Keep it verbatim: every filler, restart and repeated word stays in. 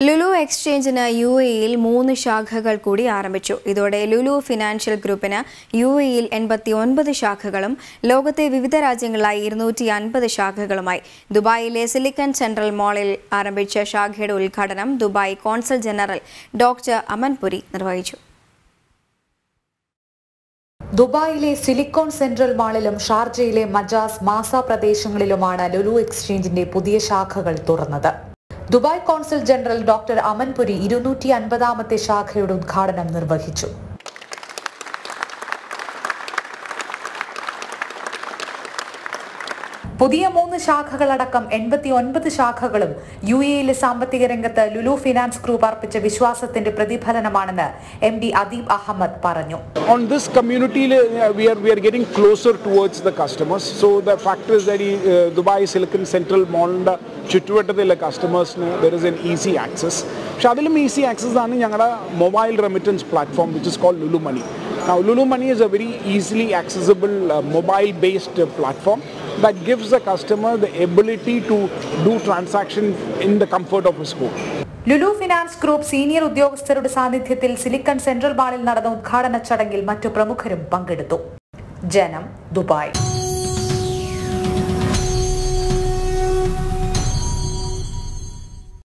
Lulu എക്സ്ചേഞ്ചിന് U എയിൽ മൂന്ന് ശാഖകൾ കൂടി ആരംഭിച്ചു. ഇതോടെ ലുലു ഫിനാൻഷ്യൽ ഗ്രൂപ്പിന് യു എയിൽ എൺപത്തി ഒൻപത് ശാഖകളും ലോകത്തെ വിവിധ രാജ്യങ്ങളിലായി ഇരുന്നൂറ്റി അൻപത് ശാഖകളുമായി. ദുബായിലെ സിലിക്കൺ സെൻട്രൽ മാളിൽ ആരംഭിച്ച ശാഖയുടെ ഉദ്ഘാടനം Dubai consul general doctor Amanpuri നിർവഹിച്ചു. ദുബായിലെ സിലിക്കോൺ സെൻട്രൽ മാളിലും ഷാർജയിലെ മജാസ് മാസ പ്രദേശങ്ങളിലുമാണ് ലുലു എക്സ്ചേഞ്ചിന്റെ പുതിയ ശാഖകൾ തുറന്നത്. Dubai consul general doctor Amanpuri ഇരുന്നൂറ്റി അൻപതാമത്തെ ശാഖയുടെ ഉദ്ഘാടനം നിർവഹിച്ചു. പുതിയ മൂന്ന് ശാഖകളടക്കം എൺപത്തി ഒൻപത് ശാഖകളും യു എയിലെ സാമ്പത്തിക രംഗത്ത് ലുലു ഫിനാൻസ് ഗ്രൂപ്പ് അർപ്പിച്ച വിശ്വാസത്തിന്റെ പ്രതിഫലനമാണെന്ന് എം ഡി അദീബ് അഹമ്മദ് പറഞ്ഞു. On this community, we are we are getting closer towards the customers. So the fact is that uh, Dubai Silicon Central Mall ചുറ്റുവട്ടത്തിലെ കസ്റ്റമേഴ്സിന് there is an easy access. പക്ഷെ അതിലും easy access ആണ് ഞങ്ങളുടെ mobile remittance platform which is called Lulu Money. Now Lulu Money is a very easily accessible uh, mobile based uh, platform that gives the customer the ability to do transaction in the comfort of his home. Lulu finance group senior ഉദ്യോഗസ്ഥരുടെ സാന്നിധ്യത്തിൽ silicon central മാളിൽ നടന്ന ഉദ്ഘാടന ചടങ്ങിൽ മറ്റു പ്രമുഖരും പങ്കെടുത്തു. ജനം, ദുബായ്.